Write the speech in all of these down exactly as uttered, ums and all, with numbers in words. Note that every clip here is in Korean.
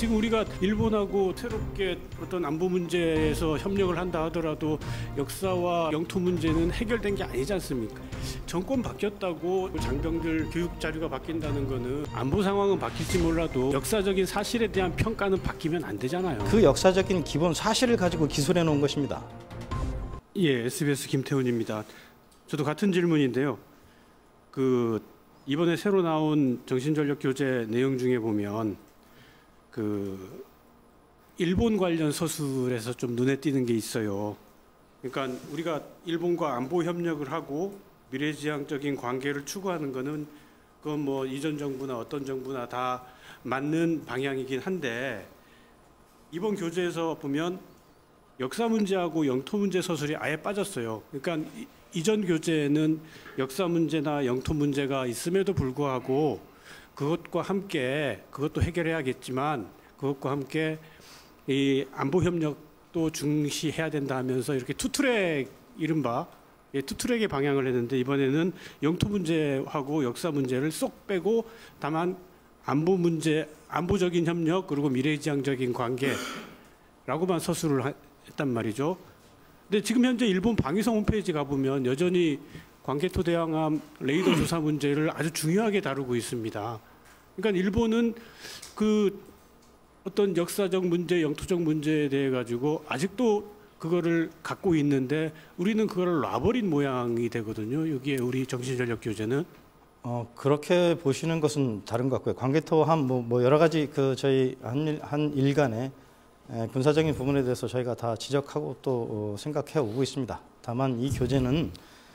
지금 우리가 일본하고 새롭게 어떤 안보 문제에서 협력을 한다 하더라도 역사와 영토 문제는 해결된 게 아니지 않습니까? 정권 바뀌었다고 장병들 교육 자료가 바뀐다는 거는 안보 상황은 바뀔지 몰라도 역사적인 사실에 대한 평가는 바뀌면 안 되잖아요. 그 역사적인 기본 사실을 가지고 기술해 놓은 것입니다. 예, 에스비에스 김태훈입니다. 저도 같은 질문인데요. 그 이번에 새로 나온 정신전력 교재 내용 중에 보면 그 일본 관련 서술에서 좀 눈에 띄는 게 있어요. 그러니까 우리가 일본과 안보 협력을 하고 미래지향적인 관계를 추구하는 거는 그건 뭐 이전 정부나 어떤 정부나 다 맞는 방향이긴 한데 이번 교재에서 보면 역사 문제하고 영토 문제 서술이 아예 빠졌어요. 그러니까 이, 이전 교재에는 역사 문제나 영토 문제가 있음에도 불구하고 그것과 함께 그것도 해결해야겠지만 그것과 함께 이 안보 협력도 중시해야 된다 하면서 이렇게 투트랙 이른바 예, 투트랙의 방향을 했는데 이번에는 영토 문제하고 역사 문제를 쏙 빼고 다만 안보 문제, 안보적인 협력 그리고 미래지향적인 관계라고만 서술을 했단 말이죠. 근데 지금 현재 일본 방위성 홈페이지 가보면 여전히 광개토 대왕함 레이더 조사 문제를 아주 중요하게 다루고 있습니다. 그러니까 일본은 그 어떤 역사적 문제, 영토적 문제에 대해 가지고 아직도 그거를 갖고 있는데 우리는 그거를 놔버린 모양이 되거든요. 여기에 우리 정신전력 교재는. 어, 그렇게 보시는 것은 다른 것 같고요. 광개토함 뭐, 뭐 여러 가지 그 저희 한, 한 일간의 군사적인 부분에 대해서 저희가 다 지적하고 또 생각해 오고 있습니다. 다만 이 교재는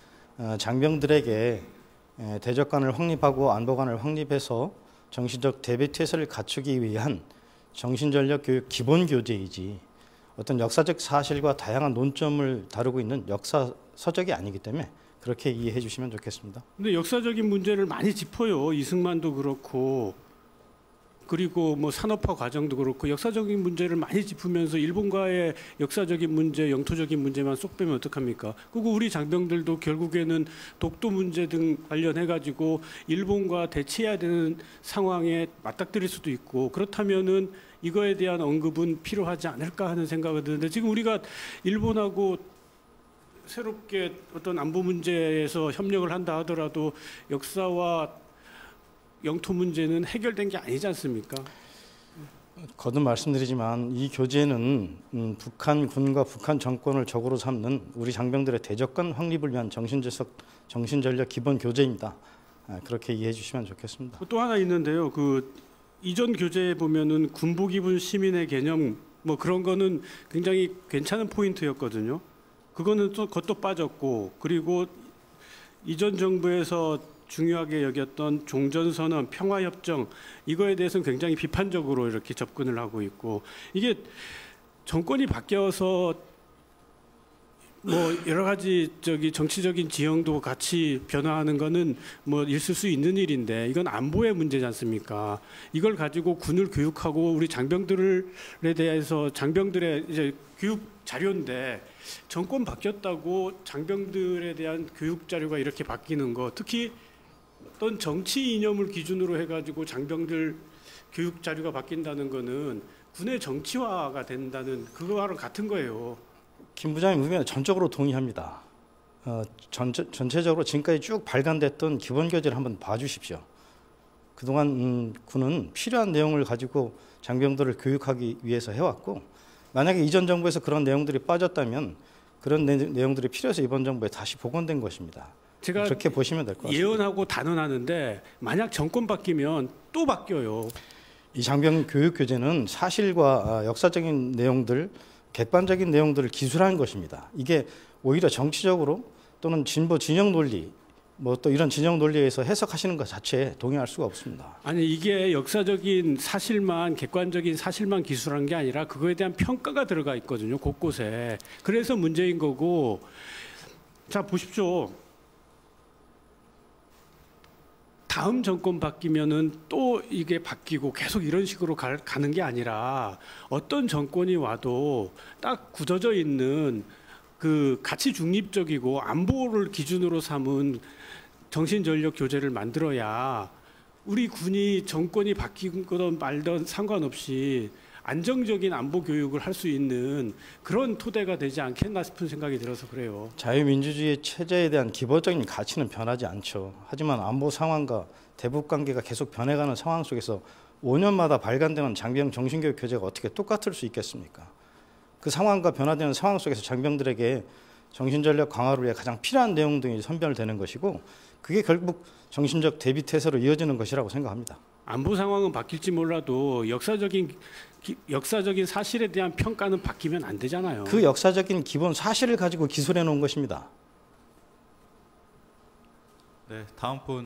장병들에게 대적관을 확립하고 안보관을 확립해서 정신적 대비태세를 갖추기 위한 정신전력 교육 기본 교재이지 어떤 역사적 사실과 다양한 논점을 다루고 있는 역사 서적이 아니기 때문에 그렇게 이해해 주시면 좋겠습니다. 근데 역사적인 문제를 많이 짚어요. 이승만도 그렇고 그리고 뭐 산업화 과정도 그렇고 역사적인 문제를 많이 짚으면서 일본과의 역사적인 문제, 영토적인 문제만 쏙 빼면 어떡합니까? 그리고 우리 장병들도 결국에는 독도 문제 등 관련해 가지고 일본과 대치해야 되는 상황에 맞닥뜨릴 수도 있고 그렇다면은 이거에 대한 언급은 필요하지 않을까 하는 생각이 드는데 지금 우리가 일본하고 새롭게 어떤 안보 문제에서 협력을 한다 하더라도 역사와 영토 문제는 해결된 게 아니지 않습니까? 거듭 말씀드리지만 이 교재는 음, 북한군과 북한 정권을 적으로 삼는 우리 장병들의 대적관 확립을 위한 정신전력, 정신전력 기본 교재입니다. 아, 그렇게 이해해 주시면 좋겠습니다. 또 하나 있는데요. 그 이전 교재에 보면은 군복 입은 시민의 개념 뭐 그런 거는 굉장히 괜찮은 포인트였거든요. 그거는 또 그것도 빠졌고 그리고 이전 정부에서 중요하게 여겼던 종전선언, 평화협정 이거에 대해서는 굉장히 비판적으로 이렇게 접근을 하고 있고 이게 정권이 바뀌어서 뭐 여러 가지 저기 정치적인 지형도 같이 변화하는 거는 뭐 있을 수 있는 일인데 이건 안보의 문제지 않습니까? 이걸 가지고 군을 교육하고 우리 장병들에 대해서 장병들의 이제 교육 자료인데 정권 바뀌었다고 장병들에 대한 교육 자료가 이렇게 바뀌는 거 특히 어떤 정치 이념을 기준으로 해가지고 장병들 교육 자료가 바뀐다는 거는 군의 정치화가 된다는 그거와는 같은 거예요. 김 부장님 의견에 전적으로 동의합니다. 어, 전체, 전체적으로 지금까지 쭉 발간됐던 기본 교재를 한번 봐주십시오. 그동안 음, 군은 필요한 내용을 가지고 장병들을 교육하기 위해서 해왔고 만약에 이전 정부에서 그런 내용들이 빠졌다면 그런 내, 내용들이 필요해서 이번 정부에 다시 복원된 것입니다. 제가 그렇게 보시면 될 것 같습니다. 예언하고 단언하는데 만약 정권 바뀌면 또 바뀌어요. 이 장병 교육 교재는 사실과 역사적인 내용들, 객관적인 내용들을 기술한 것입니다. 이게 오히려 정치적으로 또는 진보 진영 논리, 뭐 또 이런 진영 논리에 의해서 해석하시는 것 자체에 동의할 수가 없습니다. 아니 이게 역사적인 사실만 객관적인 사실만 기술한 게 아니라 그거에 대한 평가가 들어가 있거든요. 곳곳에. 그래서 문제인 거고. 자 보십시오. 다음 정권 바뀌면은 또 이게 바뀌고 계속 이런 식으로 가, 가는 게 아니라 어떤 정권이 와도 딱 굳어져 있는 그 가치 중립적이고 안보를 기준으로 삼은 정신전력 교재를 만들어야 우리 군이 정권이 바뀌거든 말든 상관없이 안정적인 안보 교육을 할 수 있는 그런 토대가 되지 않겠나 싶은 생각이 들어서 그래요. 자유민주주의 체제에 대한 기본적인 가치는 변하지 않죠. 하지만 안보 상황과 대북 관계가 계속 변해가는 상황 속에서 오 년마다 발간되는 장병 정신교육 교재가 어떻게 똑같을 수 있겠습니까? 그 상황과 변화되는 상황 속에서 장병들에게 정신전력 강화를 위해 가장 필요한 내용 등이 선별되는 것이고 그게 결국 정신적 대비 태세로 이어지는 것이라고 생각합니다. 안보 상황은 바뀔지 몰라도 역사적인 기, 역사적인 사실에 대한 평가는 바뀌면 안 되잖아요. 그 역사적인 기본 사실을 가지고 기술해 놓은 것입니다. 네, 다음 분